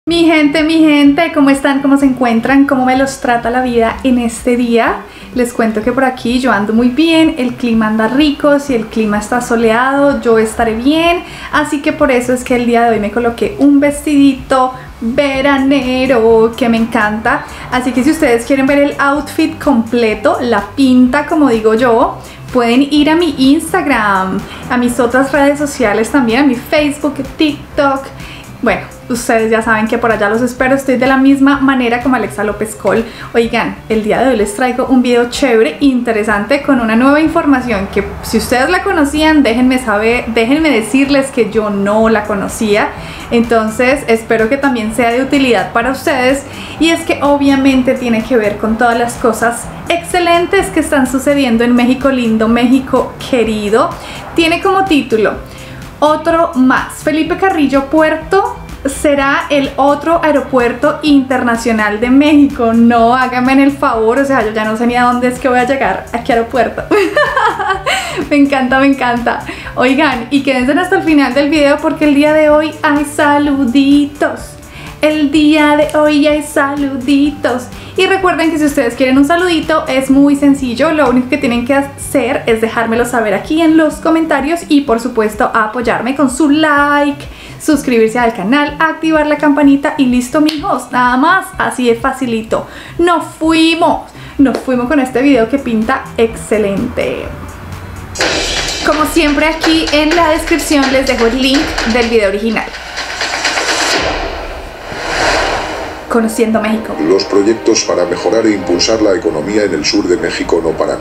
Mi gente, ¿cómo están? ¿Cómo se encuentran? ¿Cómo me los trata la vida en este día? Les cuento que por aquí yo ando muy bien, el clima anda rico, si el clima está soleado yo estaré bien, así que por eso es que el día de hoy me coloqué un vestidito veranero que me encanta. Así que si ustedes quieren ver el outfit completo, la pinta como digo yo, pueden ir a mi Instagram, a mis otras redes sociales también, a mi Facebook, TikTok. Bueno, ustedes ya saben que por allá los espero, estoy de la misma manera como Alexa López Col. Oigan, el día de hoy les traigo un video chévere, interesante, con una nueva información que si ustedes la conocían, déjenme saber, déjenme decirles que yo no la conocía. Entonces espero que también sea de utilidad para ustedes, y es que obviamente tiene que ver con todas las cosas excelentes que están sucediendo en México lindo, México querido. Tiene como título: otro más. Felipe Carrillo Puerto será el otro aeropuerto internacional de México. No, háganme el favor, o sea, yo ya no sé ni a dónde es que voy a llegar, a qué aeropuerto. Me encanta, me encanta. Oigan, y quédense hasta el final del video porque el día de hoy hay saluditos. El día de hoy hay saluditos. Y recuerden que si ustedes quieren un saludito es muy sencillo, lo único que tienen que hacer es dejármelo saber aquí en los comentarios y por supuesto apoyarme con su like, suscribirse al canal, activar la campanita y listo, mijos, nada más, así de facilito. Nos fuimos con este video que pinta excelente. Como siempre, aquí en la descripción les dejo el link del video original. Conociendo México. Los proyectos para mejorar e impulsar la economía en el sur de México no paran.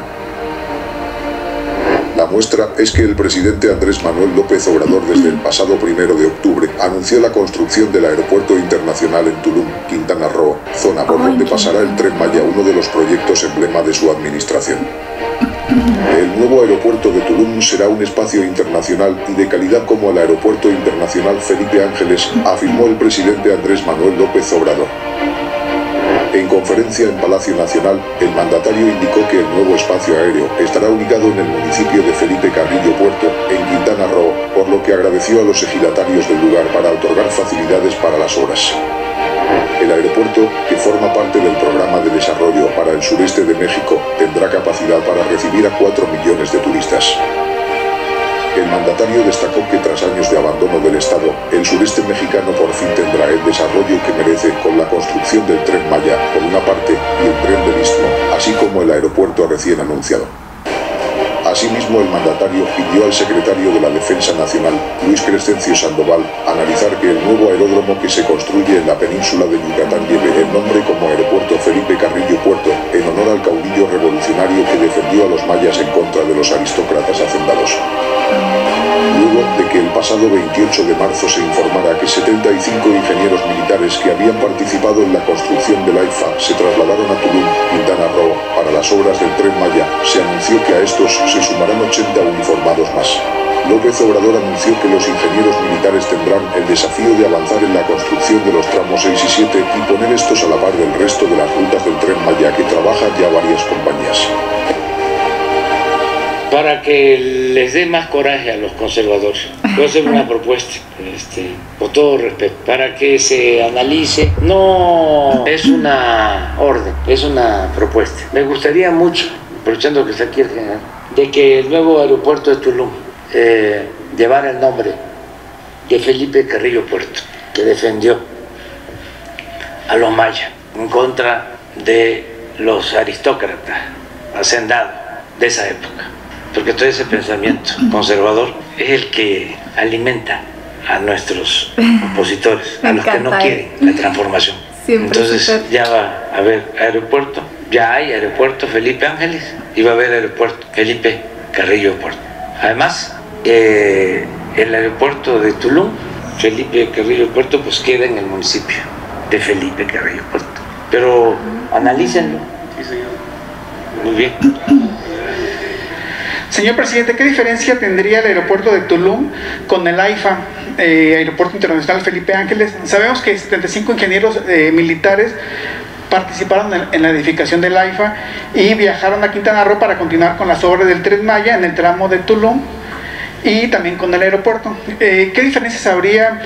La muestra es que el presidente Andrés Manuel López Obrador desde el pasado 1 de octubre anunció la construcción del Aeropuerto Internacional en Tulum, Quintana Roo, zona por donde pasará el Tren Maya, uno de los proyectos emblema de su administración. El nuevo aeropuerto de Tulum será un espacio internacional y de calidad como el Aeropuerto Internacional Felipe Ángeles, afirmó el presidente Andrés Manuel López Obrador. En conferencia en Palacio Nacional, el mandatario indicó que el nuevo espacio aéreo estará ubicado en el municipio de Felipe Carrillo Puerto, en Quintana Roo, por lo que agradeció a los ejidatarios del lugar para otorgar facilidades para las obras. El aeropuerto, que forma parte del programa de desarrollo para el sureste de México, tendrá capacidad para recibir a 4 millones de turistas. El mandatario destacó que tras años de abandono del Estado, el sureste mexicano por fin tendrá el desarrollo que merece con la construcción del Tren Maya, por una parte, y el Tren del Istmo, así como el aeropuerto recién anunciado. Asimismo, el mandatario pidió al secretario de la Defensa Nacional, Luis Crescencio Sandoval, analizar que el nuevo aeródromo que se construye en la península de Yucatán lleve el nombre como Aeropuerto Felipe Carrillo Puerto, en honor al caudillo revolucionario que defendió a los mayas en contra de los aristócratas hacendados. Luego de que el pasado 28 de marzo se informara que 75 ingenieros militares que habían participado en la construcción del AIFA se trasladaron a Tulum, Quintana Roo, para las obras del Tren Maya, se anunció que a estos se sumarán 80 uniformados más. López Obrador anunció que los ingenieros militares tendrán el desafío de avanzar en la construcción de los tramos 6 y 7 y poner estos a la par del resto de las rutas del Tren Maya que trabajan ya varias compañías. Para que les dé más coraje a los conservadores, voy a hacer una propuesta, con todo respeto, para que se analice. No es una orden, es una propuesta. Me gustaría mucho, aprovechando que está aquí el general, de que el nuevo aeropuerto de Tulum llevara el nombre de Felipe Carrillo Puerto, que defendió a los mayas en contra de los aristócratas hacendados de esa época. Porque todo ese pensamiento conservador es el que alimenta a nuestros opositores, a los que no quieren la transformación. Entonces ya va a haber aeropuerto, ya hay aeropuerto Felipe Ángeles y va a haber aeropuerto Felipe Carrillo Puerto. Además, el aeropuerto de Tulum, Felipe Carrillo Puerto, pues queda en el municipio de Felipe Carrillo Puerto. Pero analícenlo. Muy bien. Señor presidente, ¿qué diferencia tendría el aeropuerto de Tulum con el AIFA, Aeropuerto Internacional Felipe Ángeles? Sabemos que 75 ingenieros militares participaron en la edificación del AIFA y viajaron a Quintana Roo para continuar con las obras del Tren Maya en el tramo de Tulum y también con el aeropuerto. ¿Qué diferencias habría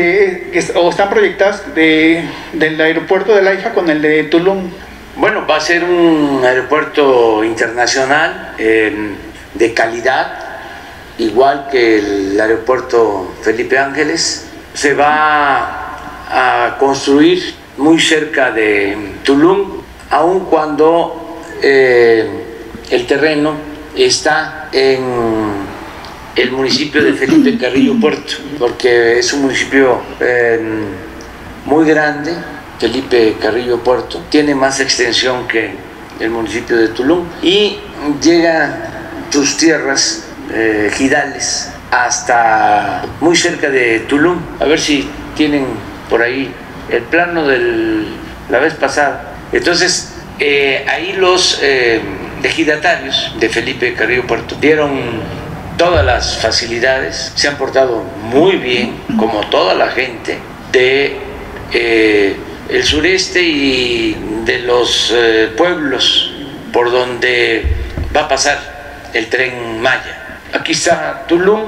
o están proyectadas del aeropuerto del AIFA con el de Tulum? Bueno, va a ser un aeropuerto internacional de calidad, igual que el aeropuerto Felipe Ángeles. Se va a construir muy cerca de Tulum, aun cuando el terreno está en el municipio de Felipe Carrillo Puerto, porque es un municipio muy grande. Felipe Carrillo Puerto tiene más extensión que el municipio de Tulum y llega sus tierras ejidales hasta muy cerca de Tulum. A ver si tienen por ahí el plano de la vez pasada. Entonces ahí los ejidatarios de Felipe Carrillo Puerto dieron todas las facilidades, se han portado muy bien, como toda la gente de el sureste y de los pueblos por donde va a pasar el Tren Maya. Aquí está Tulum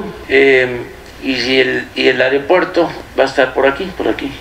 y el aeropuerto va a estar por aquí,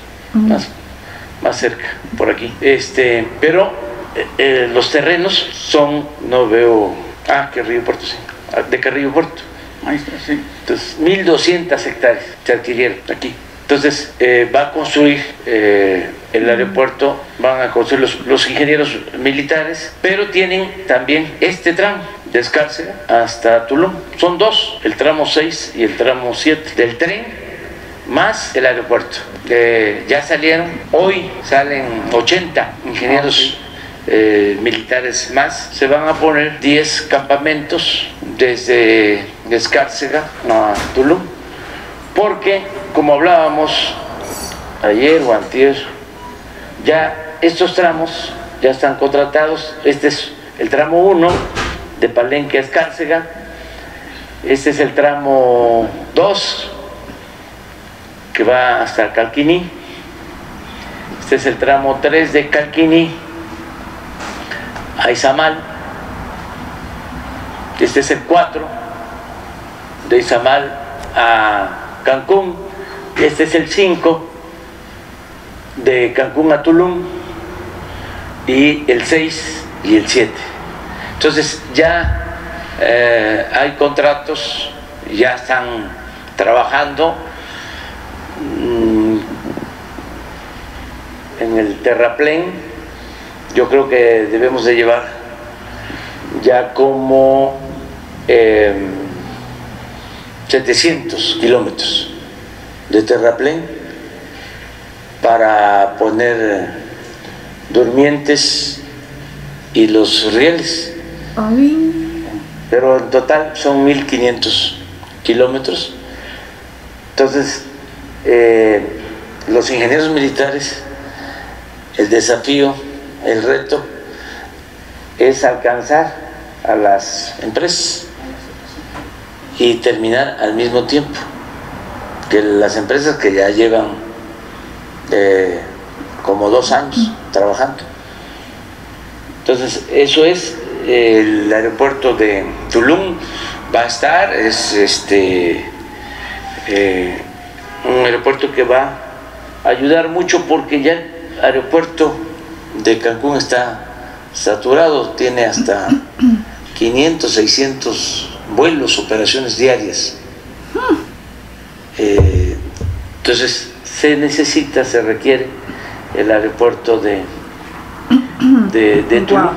más cerca, por aquí. Pero los terrenos son, no veo, Carrillo Puerto, sí, de Carrillo Puerto. Ahí está, sí. Entonces, 1.200 hectáreas se adquirieron aquí. Entonces, va a construir el aeropuerto, van a construir los ingenieros militares, pero tienen también este tramo de Escárcega hasta Tulum. Son dos, el tramo 6 y el tramo 7 del tren, más el aeropuerto. Ya salieron, hoy salen 80 ingenieros militares más. Se van a poner 10 campamentos desde Escárcega a Tulum, porque como hablábamos ayer o antier, ya estos tramos ya están contratados. Este es el tramo 1 de Palenque a Escárcega, este es el tramo 2 que va hasta Calquiní, este es el tramo 3 de Calquiní a Izamal, este es el 4 de Izamal a Cancún, este es el 5 de Cancún a Tulum y el 6 y el 7. Entonces ya hay contratos, ya están trabajando en el terraplén. Yo creo que debemos de llevar ya como 700 kilómetros de terraplén para poner durmientes y los rieles. Ay. Pero en total son 1.500 kilómetros. Entonces, los ingenieros militares, el desafío, el reto es alcanzar a las empresas y terminar al mismo tiempo que las empresas que ya llevan como 2 años trabajando. Entonces, eso es el aeropuerto de Tulum. Va a estar, es un aeropuerto que va a ayudar mucho, porque ya el aeropuerto de Cancún está saturado, tiene hasta 500, 600 vuelos, operaciones diarias. Entonces se requiere el aeropuerto de Tulum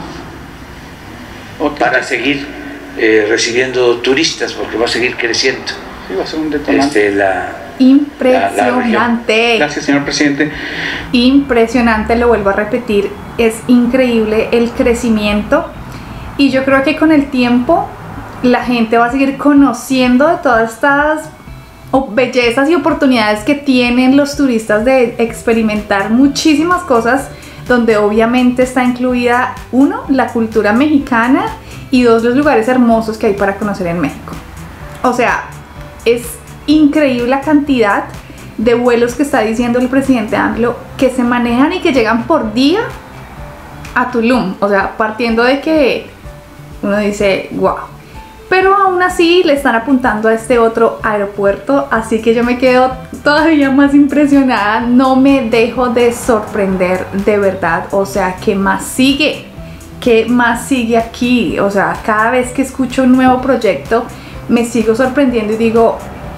para seguir recibiendo turistas, porque va a seguir creciendo. Sí, va a ser un detonante. Impresionante. Gracias, señor presidente. Impresionante, lo vuelvo a repetir, es increíble el crecimiento, y yo creo que con el tiempo la gente va a seguir conociendo de todas estas bellezas y oportunidades que tienen los turistas de experimentar muchísimas cosas, donde obviamente está incluida, 1, la cultura mexicana, y 2, los lugares hermosos que hay para conocer en México. O sea, es increíble la cantidad de vuelos que está diciendo el presidente AMLO que se manejan y que llegan por día a Tulum. O sea, partiendo de que uno dice, wow. pero aún así le están apuntando a este otro aeropuerto, así que yo me quedo todavía más impresionada, no me dejo de sorprender de verdad. O sea, ¿qué más sigue? ¿Qué más sigue aquí? O sea, cada vez que escucho un nuevo proyecto me sigo sorprendiendo y digo,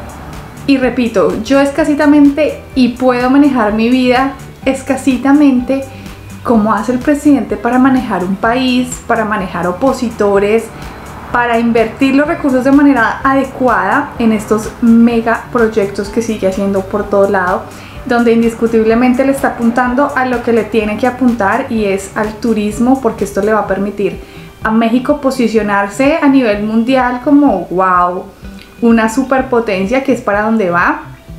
y repito, yo escasitamente, y puedo manejar mi vida escasitamente, como hace el presidente para manejar un país, para manejar opositores, para invertir los recursos de manera adecuada en estos mega proyectos que sigue haciendo por todo lado, donde indiscutiblemente le está apuntando a lo que le tiene que apuntar, y es al turismo, porque esto le va a permitir a México posicionarse a nivel mundial como wow, una superpotencia, que es para donde va.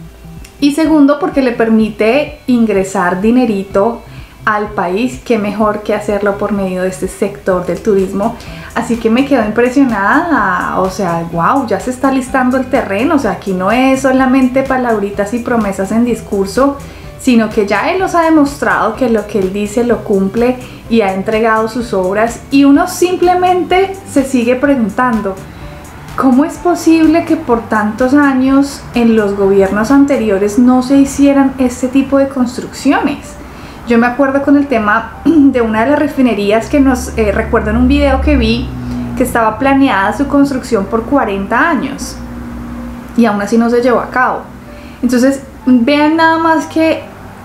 Y segundo, porque le permite ingresar dinerito al país, que mejor que hacerlo por medio de este sector del turismo. Así que me quedo impresionada, o sea, wow, ya se está listando el terreno. O sea, aquí no es solamente palabritas y promesas en discurso, sino que ya él nos ha demostrado que lo que él dice lo cumple y ha entregado sus obras, y uno simplemente se sigue preguntando, ¿cómo es posible que por tantos años en los gobiernos anteriores no se hicieran este tipo de construcciones? Yo me acuerdo con el tema de una de las refinerías que nos recuerdo en un video que vi, que estaba planeada su construcción por 40 años y aún así no se llevó a cabo. Entonces vean nada más que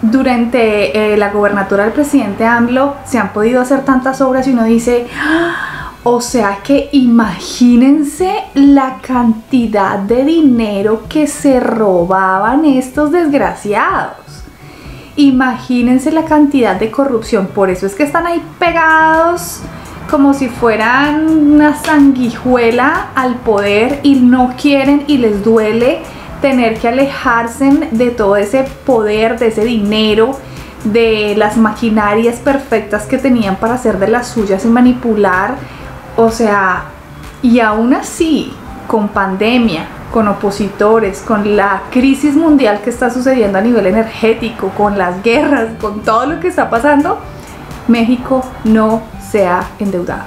durante la gobernatura del presidente AMLO se han podido hacer tantas obras, y uno dice, ¡ah! O sea que imagínense la cantidad de dinero que se robaban estos desgraciados. Imagínense la cantidad de corrupción. Por eso es que están ahí pegados como si fueran una sanguijuela al poder, y no quieren y les duele tener que alejarse de todo ese poder, de ese dinero, de las maquinarias perfectas que tenían para hacer de las suyas y manipular. O sea, y aún así, con pandemia, con opositores, con la crisis mundial que está sucediendo a nivel energético, con las guerras, con todo lo que está pasando, México no se ha endeudado.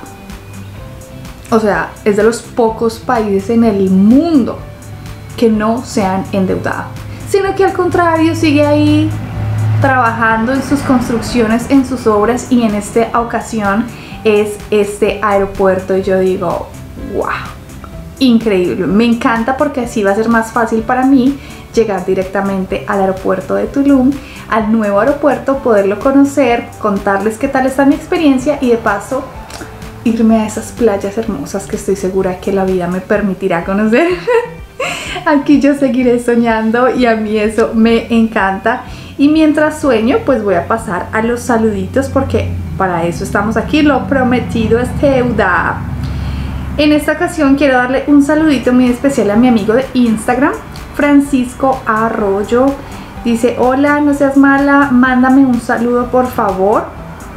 O sea, es de los pocos países en el mundo que no se han endeudado, sino que al contrario sigue ahí trabajando en sus construcciones, en sus obras, y en esta ocasión es este aeropuerto. Y yo digo, wow, increíble, me encanta, porque así va a ser más fácil para mí llegar directamente al aeropuerto de Tulum, al nuevo aeropuerto, poderlo conocer, contarles qué tal está mi experiencia, y de paso irme a esas playas hermosas que estoy segura que la vida me permitirá conocer. Aquí yo seguiré soñando, y a mí eso me encanta. Y mientras sueño, pues voy a pasar a los saluditos, porque para eso estamos aquí, lo prometido es deuda. En esta ocasión quiero darle un saludito muy especial a mi amigo de Instagram, Francisco Arroyo. Dice, hola, no seas mala, mándame un saludo por favor.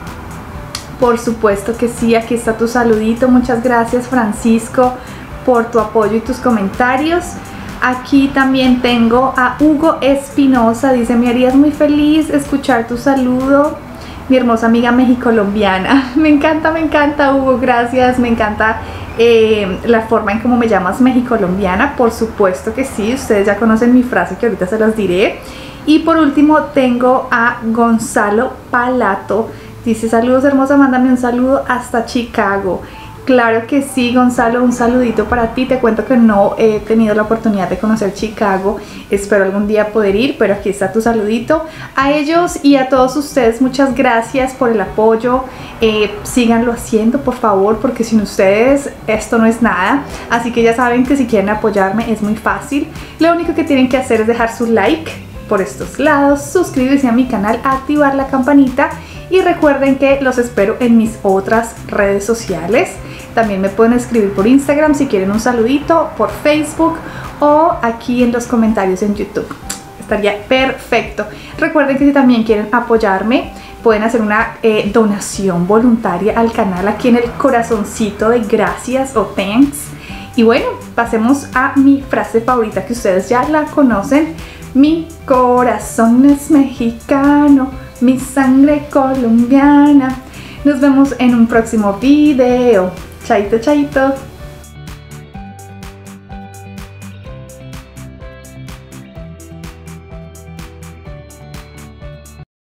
Por supuesto que sí, aquí está tu saludito. Muchas gracias, Francisco, por tu apoyo y tus comentarios. Aquí también tengo a Hugo Espinosa. Dice, me harías muy feliz escuchar tu saludo, mi hermosa amiga mexicolombiana. Me encanta, Hugo, gracias. Me encanta la forma en cómo me llamas mexicolombiana. Por supuesto que sí, ustedes ya conocen mi frase que ahorita se las diré. Y por último tengo a Gonzalo Palato. Dice, saludos hermosa, mándame un saludo hasta Chicago. Claro que sí, Gonzalo, un saludito para ti. Te cuento que no he tenido la oportunidad de conocer Chicago, espero algún día poder ir, pero aquí está tu saludito. A ellos y a todos ustedes, muchas gracias por el apoyo. Síganlo haciendo, por favor, porque sin ustedes esto no es nada. Así que ya saben que si quieren apoyarme es muy fácil. Lo único que tienen que hacer es dejar su like por estos lados, suscribirse a mi canal, activar la campanita, y recuerden que los espero en mis otras redes sociales. También me pueden escribir por Instagram si quieren un saludito, por Facebook, o aquí en los comentarios en YouTube. Estaría perfecto. Recuerden que si también quieren apoyarme, pueden hacer una donación voluntaria al canal aquí en el corazoncito de gracias o thanks. Y bueno, pasemos a mi frase favorita, que ustedes ya la conocen. Mi corazón es mexicano, mi sangre colombiana. Nos vemos en un próximo video. Chaito, chaito.